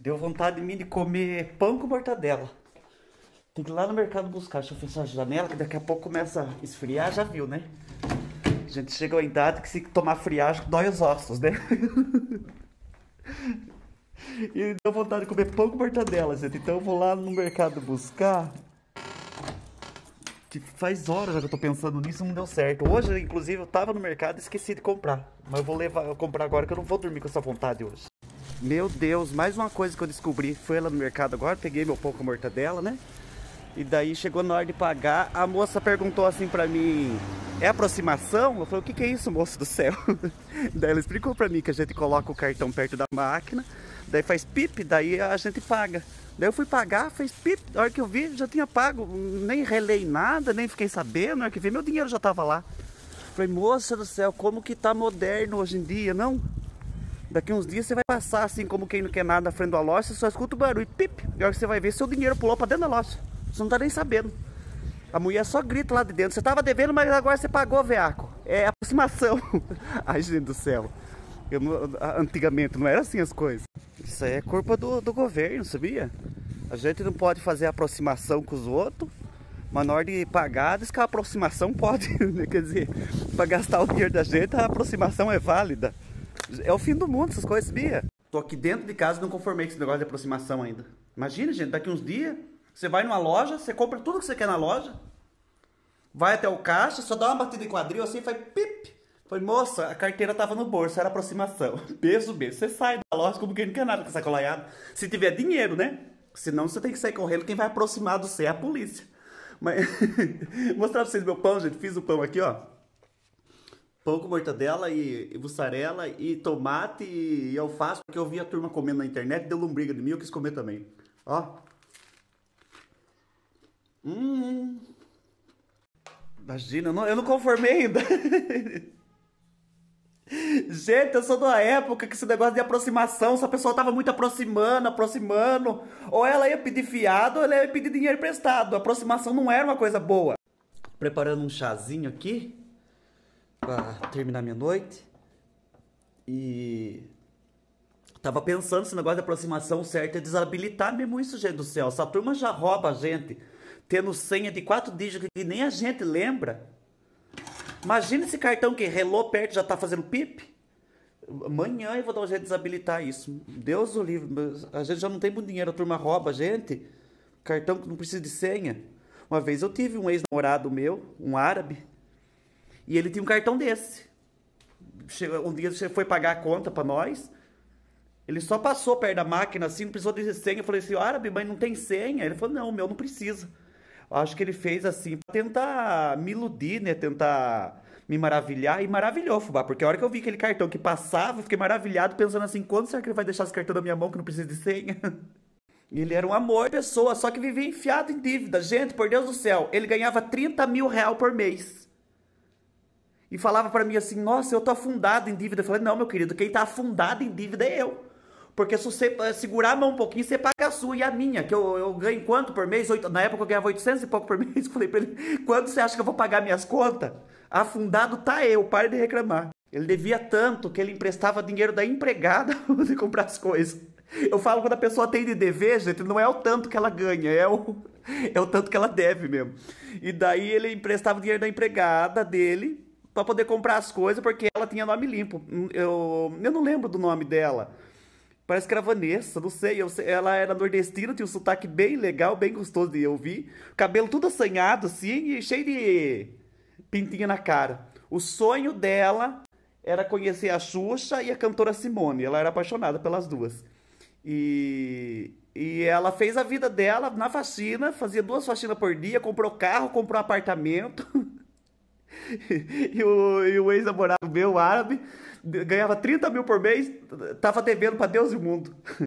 Deu vontade de mim de comer pão com mortadela. Tem que ir lá no mercado buscar. Deixa eu fechar a janela, que daqui a pouco começa a esfriar, já viu, né? A gente chega a uma idade que se tomar friagem dói os ossos, né? E deu vontade de comer pão com mortadela, gente. Então eu vou lá no mercado buscar. Que faz horas já que eu tô pensando nisso e não deu certo. Hoje, inclusive, eu tava no mercado e esqueci de comprar. Mas eu vou comprar agora que eu não vou dormir com essa vontade hoje. Meu Deus, mais uma coisa que eu descobri. Fui lá no mercado agora, peguei meu pão com mortadela, né? E daí chegou na hora de pagar, a moça perguntou assim pra mim: é aproximação? Eu falei: o que que é isso, moço do céu? Daí ela explicou pra mim que a gente coloca o cartão perto da máquina, daí faz pip, daí a gente paga. Daí eu fui pagar, fez pip, na hora que eu vi já tinha pago, nem relei nada, nem fiquei sabendo, na hora que vi meu dinheiro já tava lá. Falei: moça do céu, como que tá moderno hoje em dia, não? Daqui uns dias você vai passar assim como quem não quer nada na frente da loja, você só escuta o barulho, pip, e a hora que você vai ver, seu dinheiro pulou pra dentro da loja. Você não tá nem sabendo. A mulher só grita lá de dentro: você tava devendo, mas agora você pagou, veaco. É aproximação. Ai, gente do céu. Antigamente não era assim as coisas. Isso aí é culpa do governo, sabia? A gente não pode fazer aproximação com os outros, mas na hora de pagar, diz que a aproximação pode. Quer dizer, para gastar o dinheiro da gente, a aproximação é válida. É o fim do mundo essas coisas, sabia? Tô aqui dentro de casa e não conformei com esse negócio de aproximação ainda. Imagina, gente, daqui uns dias você vai numa loja, você compra tudo que você quer na loja, vai até o caixa, só dá uma batida em quadril assim e faz pip. Foi: moça, a carteira tava no bolso, era aproximação. Beijo, beijo. Você sai da loja como quem não quer nada com essa colaiada. Se tiver dinheiro, né? Senão você tem que sair correndo, quem vai aproximar do você é a polícia. Mas vou mostrar pra vocês meu pão, gente. Fiz o pão aqui, ó. Pão com mortadela e mussarela e tomate e alface, porque eu vi a turma comendo na internet, deu lombriga de mim, eu quis comer também. Ó. Imagina, eu não conformei ainda. Gente, eu sou da época que esse negócio de aproximação, se a pessoa tava muito aproximando, aproximando, ou ela ia pedir fiado, ou ela ia pedir dinheiro emprestado. A aproximação não era uma coisa boa. Preparando um chazinho aqui pra terminar minha noite. E tava pensando se o negócio de aproximação certo é desabilitar mesmo isso, gente do céu. Essa turma já rouba a gente, tendo senha de 4 dígitos que nem a gente lembra. Imagina esse cartão que relou perto já tá fazendo pip. Amanhã eu vou dar um jeito de desabilitar isso. Deus o livre, a gente já não tem muito dinheiro, a turma rouba a gente. Cartão que não precisa de senha. Uma vez eu tive um ex-namorado meu, um árabe, e ele tinha um cartão desse. Um dia ele foi pagar a conta pra nós. Ele só passou perto da máquina assim, não precisou de senha. Eu falei assim: árabe, mas não tem senha. Ele falou: não, o meu não precisa. Acho que ele fez assim pra tentar me iludir, né? Tentar me maravilhar. E maravilhou, fubá. Porque a hora que eu vi aquele cartão que passava, eu fiquei maravilhado, pensando assim: quando será que ele vai deixar esse cartão na minha mão que não precisa de senha? E ele era um amor de pessoa, só que vivia enfiado em dívida. Gente, por Deus do céu, ele ganhava 30 mil reais por mês. E falava pra mim assim: nossa, eu tô afundado em dívida. Eu falei: não, meu querido, quem tá afundado em dívida é eu. Porque se você segurar a mão um pouquinho, você paga a sua e a minha. Que eu ganho quanto por mês? Na época eu ganhava 800 e pouco por mês. Falei pra ele: quanto você acha que eu vou pagar minhas contas? Afundado tá eu, pare de reclamar. Ele devia tanto que ele emprestava dinheiro da empregada pra poder comprar as coisas. Eu falo, quando a pessoa tem de dever, gente, não é o tanto que ela ganha, é o tanto que ela deve mesmo. E daí ele emprestava o dinheiro da empregada dele pra poder comprar as coisas, porque ela tinha nome limpo. Eu não lembro do nome dela. Parece que era Vanessa, não sei, ela era nordestina, tinha um sotaque bem legal, bem gostoso de ouvir. Cabelo tudo assanhado assim e cheio de pintinha na cara. O sonho dela era conhecer a Xuxa e a cantora Simone. Ela era apaixonada pelas duas. E ela fez a vida dela na faxina, fazia 2 faxinas por dia, comprou carro, comprou apartamento. E o ex-namorado meu, árabe, ganhava 30 mil por mês, tava devendo pra Deus e o mundo.